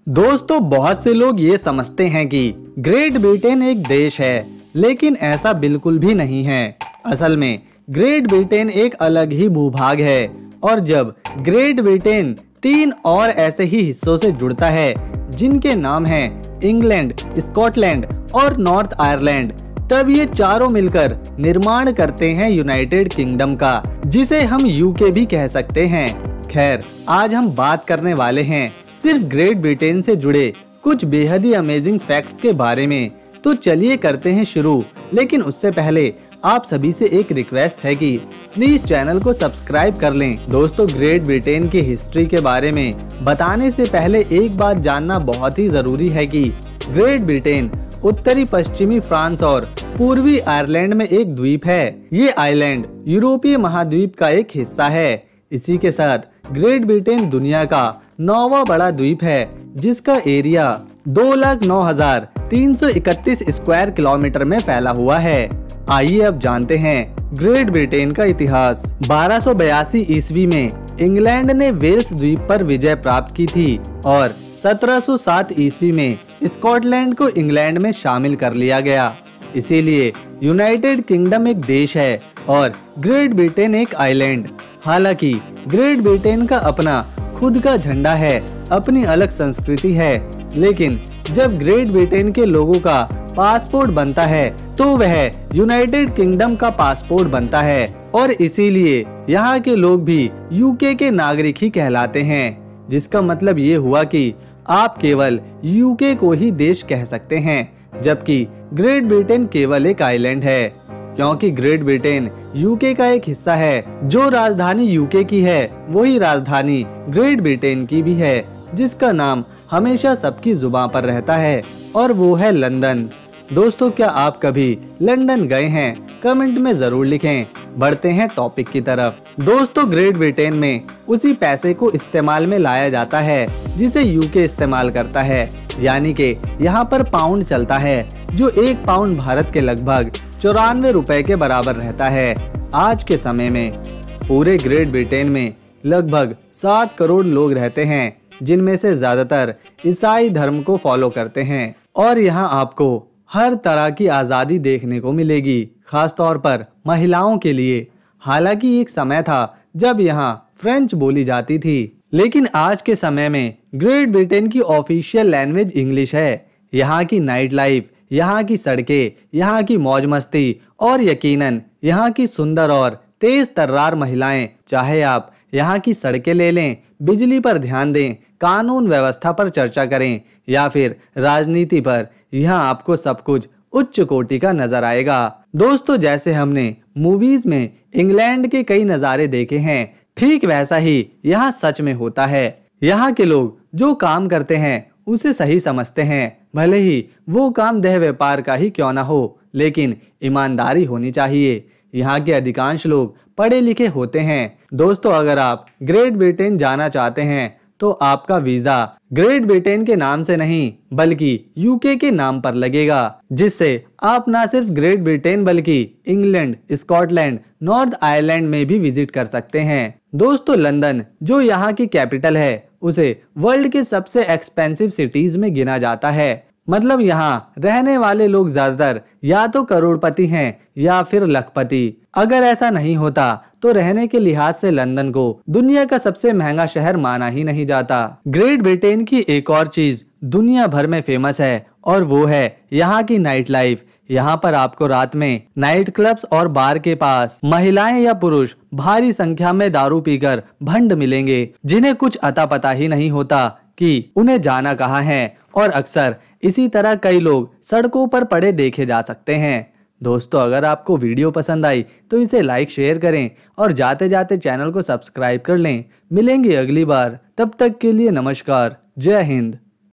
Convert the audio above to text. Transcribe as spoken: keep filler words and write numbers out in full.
दोस्तों, बहुत से लोग ये समझते हैं कि ग्रेट ब्रिटेन एक देश है, लेकिन ऐसा बिल्कुल भी नहीं है। असल में ग्रेट ब्रिटेन एक अलग ही भूभाग है और जब ग्रेट ब्रिटेन तीन और ऐसे ही हिस्सों से जुड़ता है जिनके नाम हैं इंग्लैंड, स्कॉटलैंड और नॉर्थ आयरलैंड, तब ये चारों मिलकर निर्माण करते हैं यूनाइटेड किंगडम का, जिसे हम यूके भी कह सकते हैं। खैर, आज हम बात करने वाले हैं सिर्फ ग्रेट ब्रिटेन से जुड़े कुछ बेहद ही अमेजिंग फैक्ट्स के बारे में। तो चलिए करते हैं शुरू। लेकिन उससे पहले आप सभी से एक रिक्वेस्ट है कि प्लीज चैनल को सब्सक्राइब कर लें। दोस्तों, ग्रेट ब्रिटेन की हिस्ट्री के बारे में बताने से पहले एक बात जानना बहुत ही जरूरी है कि ग्रेट ब्रिटेन उत्तरी पश्चिमी फ्रांस और पूर्वी आयरलैंड में एक द्वीप है। ये आइलैंड यूरोपीय महाद्वीप का एक हिस्सा है। इसी के साथ ग्रेट ब्रिटेन दुनिया का नौवां बड़ा द्वीप है, जिसका एरिया दो लाख नौ हजार तीन सौ इकतीस स्क्वायर किलोमीटर में फैला हुआ है। आइए अब जानते हैं ग्रेट ब्रिटेन का इतिहास। बारह सौ बयासी ईस्वी में इंग्लैंड ने वेल्स द्वीप पर विजय प्राप्त की थी और सत्रह सौ सात ईस्वी में स्कॉटलैंड को इंग्लैंड में शामिल कर लिया गया। इसीलिए यूनाइटेड किंगडम एक देश है और ग्रेट ब्रिटेन एक आइलैंड। हालांकि ग्रेट ब्रिटेन का अपना खुद का झंडा है, अपनी अलग संस्कृति है, लेकिन जब ग्रेट ब्रिटेन के लोगों का पासपोर्ट बनता है तो वह यूनाइटेड किंगडम का पासपोर्ट बनता है और इसीलिए यहाँ के लोग भी यूके के नागरिक ही कहलाते हैं, जिसका मतलब ये हुआ कि आप केवल यूके को ही देश कह सकते हैं, जबकि ग्रेट ब्रिटेन केवल एक आइलैंड है। क्योंकि ग्रेट ब्रिटेन यूके का एक हिस्सा है, जो राजधानी यूके की है वही राजधानी ग्रेट ब्रिटेन की भी है, जिसका नाम हमेशा सबकी जुबान पर रहता है और वो है लंदन। दोस्तों, क्या आप कभी लंदन गए हैं? कमेंट में जरूर लिखें। बढ़ते हैं टॉपिक की तरफ। दोस्तों, ग्रेट ब्रिटेन में उसी पैसे को इस्तेमाल में लाया जाता है जिसे यूके इस्तेमाल करता है, यानी कि यहाँ पर पाउंड चलता है, जो एक पाउंड भारत के लगभग चौरानवे रुपए के बराबर रहता है। आज के समय में पूरे ग्रेट ब्रिटेन में लगभग सात करोड़ लोग रहते हैं, जिनमें से ज्यादातर ईसाई धर्म को फॉलो करते हैं और यहाँ आपको हर तरह की आज़ादी देखने को मिलेगी, खास तौर पर महिलाओं के लिए। हालांकि एक समय था जब यहाँ फ्रेंच बोली जाती थी, लेकिन आज के समय में ग्रेट ब्रिटेन की ऑफिशियल लैंग्वेज इंग्लिश है। यहाँ की नाइट लाइफ, यहाँ की सड़कें, यहाँ की मौज मस्ती और यकीनन यहाँ की सुंदर और तेज तर्रार महिलाएं, चाहे आप यहाँ की सड़कें ले लें, बिजली पर ध्यान दें, कानून व्यवस्था पर चर्चा करें या फिर राजनीति पर, यहाँ आपको सब कुछ उच्च कोटि का नजर आएगा। दोस्तों, जैसे हमने मूवीज में इंग्लैंड के कई नज़ारे देखे हैं, ठीक वैसा ही यहाँ सच में होता है। यहाँ के लोग जो काम करते हैं उसे सही समझते हैं, भले ही वो काम देह व्यापार का ही क्यों ना हो, लेकिन ईमानदारी होनी चाहिए। यहाँ के अधिकांश लोग पढ़े लिखे होते हैं। दोस्तों, अगर आप ग्रेट ब्रिटेन जाना चाहते हैं तो आपका वीजा ग्रेट ब्रिटेन के नाम से नहीं बल्कि यूके के नाम पर लगेगा, जिससे आप न सिर्फ ग्रेट ब्रिटेन बल्कि इंग्लैंड, स्कॉटलैंड, नॉर्थ आयरलैंड में भी विजिट कर सकते हैं। दोस्तों, लंदन जो यहाँ की कैपिटल है, उसे वर्ल्ड के सबसे एक्सपेंसिव सिटीज में गिना जाता है। मतलब यहाँ रहने वाले लोग ज्यादातर या तो करोड़पति हैं या फिर लखपति। अगर ऐसा नहीं होता तो रहने के लिहाज से लंदन को दुनिया का सबसे महंगा शहर माना ही नहीं जाता। ग्रेट ब्रिटेन की एक और चीज दुनिया भर में फेमस है और वो है यहाँ की नाइट लाइफ। यहाँ पर आपको रात में नाइट क्लब्स और बार के पास महिलाएं या पुरुष भारी संख्या में दारू पीकर भंड मिलेंगे, जिन्हें कुछ अता पता ही नहीं होता कि उन्हें जाना कहाँ है, और अक्सर इसी तरह कई लोग सड़कों पर पड़े देखे जा सकते हैं। दोस्तों, अगर आपको वीडियो पसंद आई तो इसे लाइक शेयर करें और जाते जाते चैनल को सब्सक्राइब कर लें। मिलेंगे अगली बार, तब तक के लिए नमस्कार, जय हिंद।